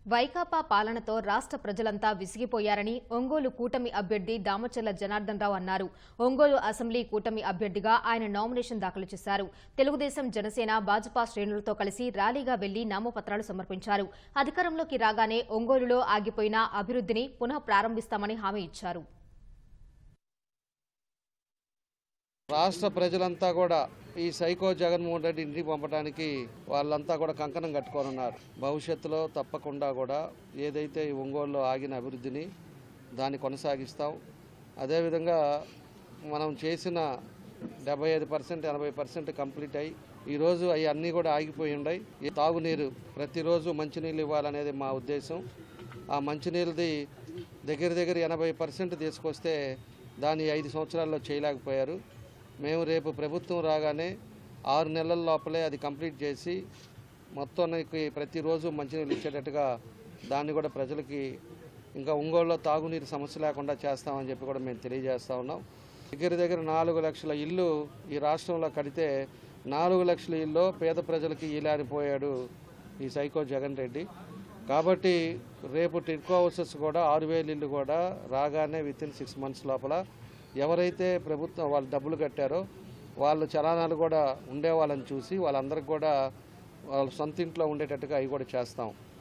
వైకాపా పాలనతో రాష్ట్ర ప్రజలంతా విసిగిపోయారని ఒంగోలు కూటమి అభ్యర్థి దామచర్ల జనార్దన్ రావు అన్నారు. ఒంగోలు అసెంబ్లీ కూటమి అభ్యర్థిగా ఆయన నామినేషన్ దాఖలు చేశారు. తెలుగుదేశం, జనసేన, భాజపా శ్రేణులతో కలిసి ర్యాలీగా వెళ్లి నామపత్రాలు సమర్పించారు. అధికారంలోకి రాగానే ఒంగోలులో ఆగిపోయిన అభివృద్ధిని పునః ప్రారంభిస్తామని హామీ ఇచ్చారు. రాష్ట్ర ప్రజలంతా కూడా ఈ సైకో జగన్మోహన్ రెడ్డి ఇంటికి పంపడానికి వాళ్ళంతా కూడా కంకణం కట్టుకోనున్నారు. భవిష్యత్తులో తప్పకుండా కూడా ఏదైతే ఈ ఒంగోలులో ఆగిన అభివృద్ధిని దాన్ని కొనసాగిస్తాం. అదేవిధంగా మనం చేసిన 75%, 80% కంప్లీట్ అయ్యి ఈరోజు అవి అన్నీ కూడా ఆగిపోయి ఉన్నాయి. ఈ తాగునీరు ప్రతిరోజు మంచినీళ్ళు ఇవ్వాలనేది మా ఉద్దేశం. ఆ మంచినీళ్ళది దగ్గర 80% తీసుకొస్తే దాన్ని 5 సంవత్సరాల్లో చేయలేకపోయారు. మేము రేపు ప్రభుత్వం రాగానే 6 నెలల లోపలే అది కంప్లీట్ చేసి మొత్తానికి ప్రతిరోజు మంచినీళ్ళు ఇచ్చేటట్టుగా దాన్ని కూడా ప్రజలకి ఇంకా ఒంగోలులో తాగునీరు సమస్య లేకుండా చేస్తామని చెప్పి కూడా మేము తెలియజేస్తూ ఉన్నాం. దగ్గర 4 లక్షల ఇల్లు ఈ రాష్ట్రంలో కడితే 4 లక్షల ఇల్లు పేద ప్రజలకి ఈలారిపోయాడు ఈ సైకో జగన్ రెడ్డి. కాబట్టి రేపు టిడ్కో హౌసెస్ కూడా 6,000 ఇల్లు కూడా రాగానే వితిన్ 6 మంత్స్ లోపల ఎవరైతే ప్రభుత్వం వాళ్ళు డబ్బులు కట్టారో వాళ్ళు చలానాలు కూడా ఉండేవాళ్ళని చూసి వాళ్ళందరికీ కూడా వాళ్ళ సొంత ఇంట్లో ఉండేటట్టుగా అవి కూడా చేస్తాం.